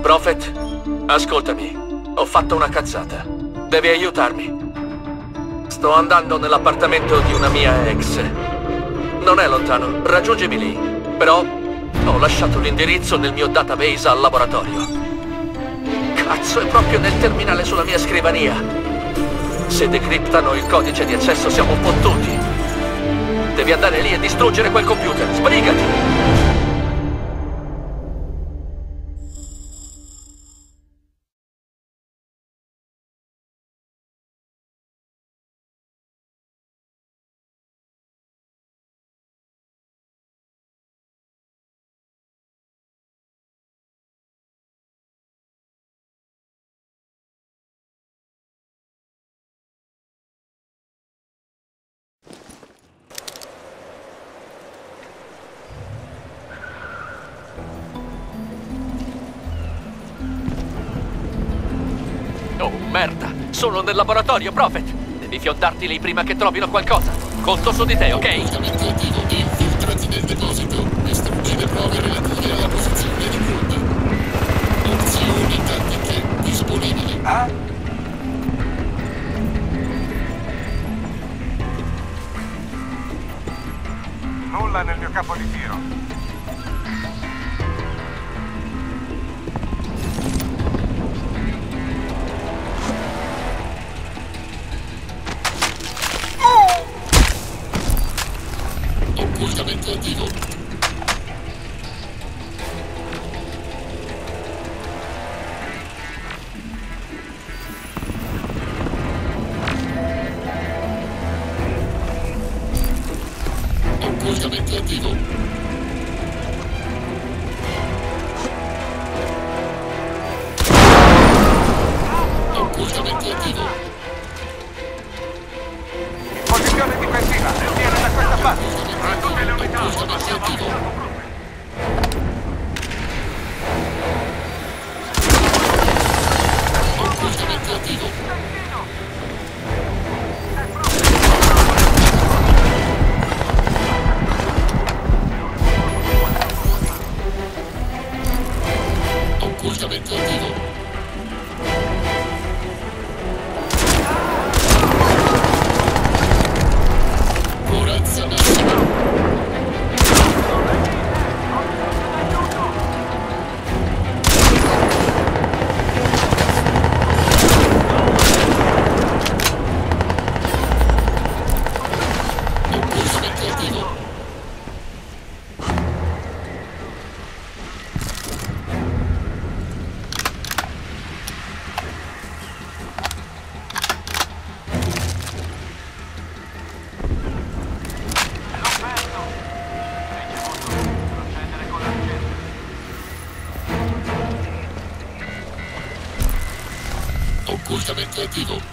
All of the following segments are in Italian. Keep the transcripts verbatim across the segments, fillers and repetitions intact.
Prophet, ascoltami. Ho fatto una cazzata. Devi aiutarmi. Sto andando nell'appartamento di una mia ex. Non è lontano, raggiungimi lì. Però ho lasciato l'indirizzo nel mio database al laboratorio. Cazzo, è proprio nel terminale sulla mia scrivania. Se decriptano il codice di accesso siamo fottuti. Devi andare lì e distruggere quel computer. Sbrigati! Oh, merda! Sono nel laboratorio, Prophet! Devi fiondarti lì prima che trovino qualcosa. Conto su di te, ok? Completamente attivo. Infiltrati nel deposito. Distruggi le prove relative alla posizione di Groot. Opzioni tattiche disponibili. Ah? Nulla nel mio capo di tiro. Occultamento attivo. Occultamento attivo. Occultamento attivo. In posizione difensiva, viene da questa parte. A tutte le unità, Occultamento attivo. Occultamento attivo. Occultamento attivo. Corazza massima. Occultamento attivo. Occultamento attivo.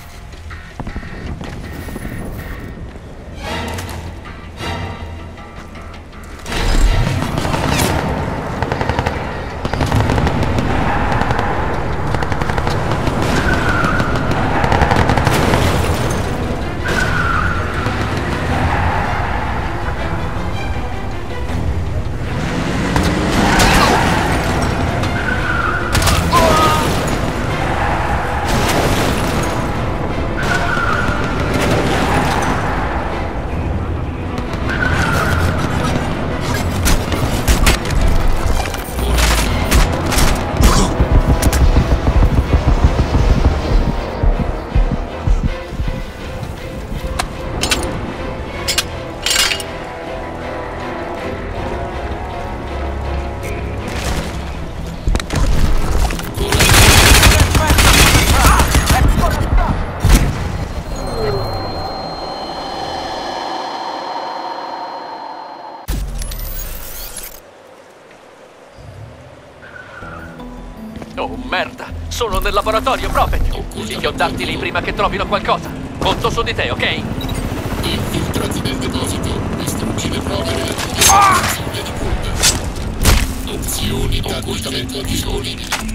Oh, merda! Sono nel laboratorio, Prophet! Devi fiondarti lì prima che trovino qualcosa. Conto su di te, ok? Infiltrati nel deposito. Distruggi le prove relative alla posizione di Groot. Opzioni tattiche disponibili.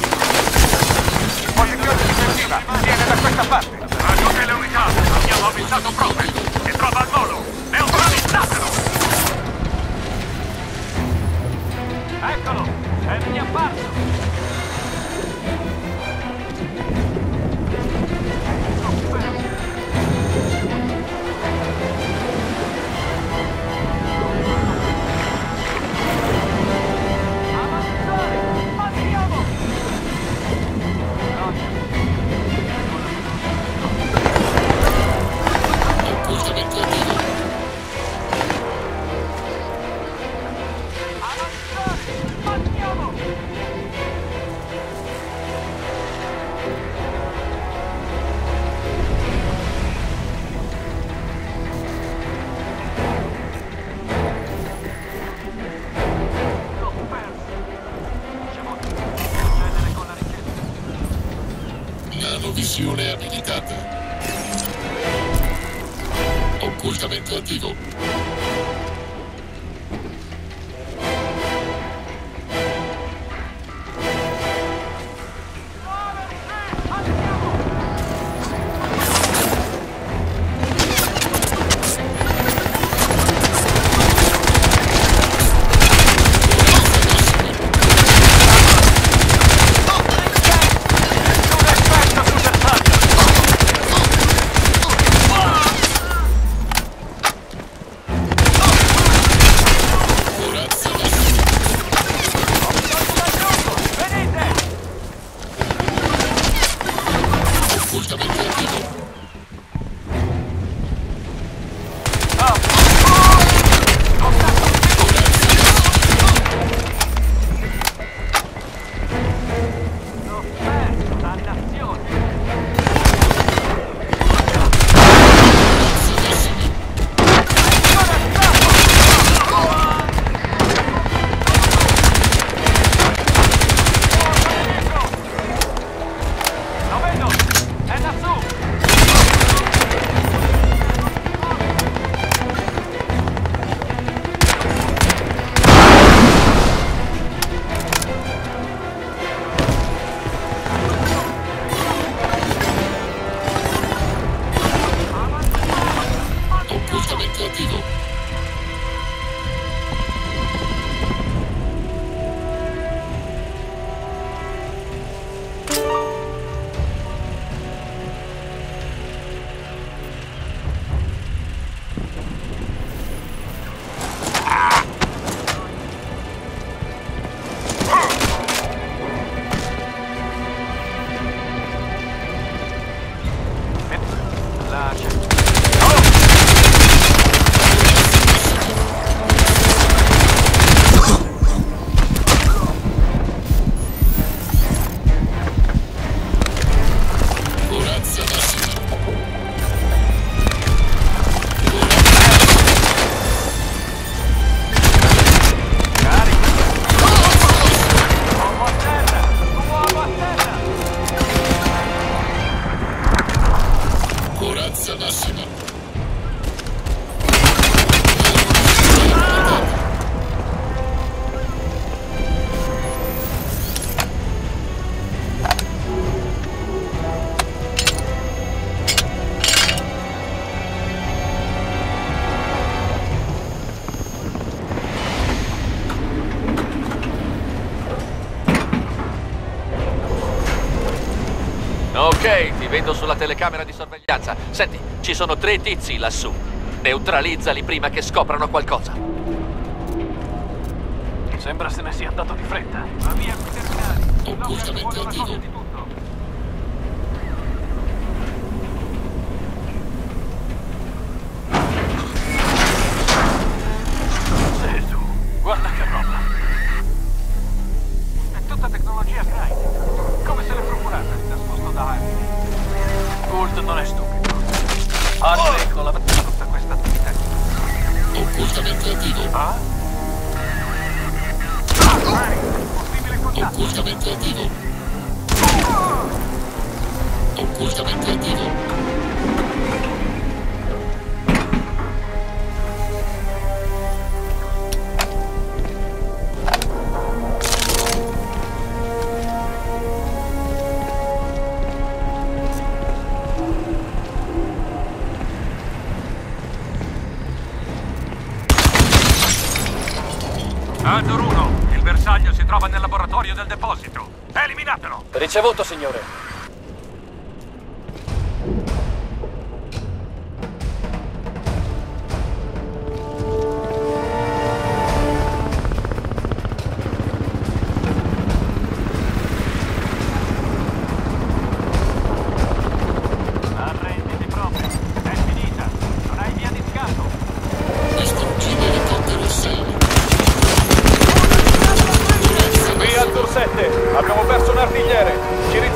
Posizione difensiva, viene da questa parte. A tutte le unità, abbiamo avvisato dato prove. E trova il modo. Neutralizzatelo. Eccolo. È riapparso. Nanovisione abilitata. Occultamento attivo. Ok, ti vedo sulla telecamera di sorveglianza. Senti, ci sono tre tizi lassù. Neutralizzali prima che scoprano qualcosa. Sembra se ne sia andato di fretta. Va via con i terminali. Occultamento attivo. Gesù, guarda che roba. È tutta tecnologia Crytek. Come se l'è procurata di nascosto da Harry? Kult non è stupido. Harry non l'ha fatto tutta questa attività. Occultamento attivo. Ah? Ah, Harry, possibile contatto. Occultamento attivo. del deposito. Eliminatelo! Ricevuto, signore. Arrenditi proprio. È finita. Non hai via di scatto. Distruggi l'elicottero sei. Qui Azzur sette, abbiamo perso un artigliere. Ci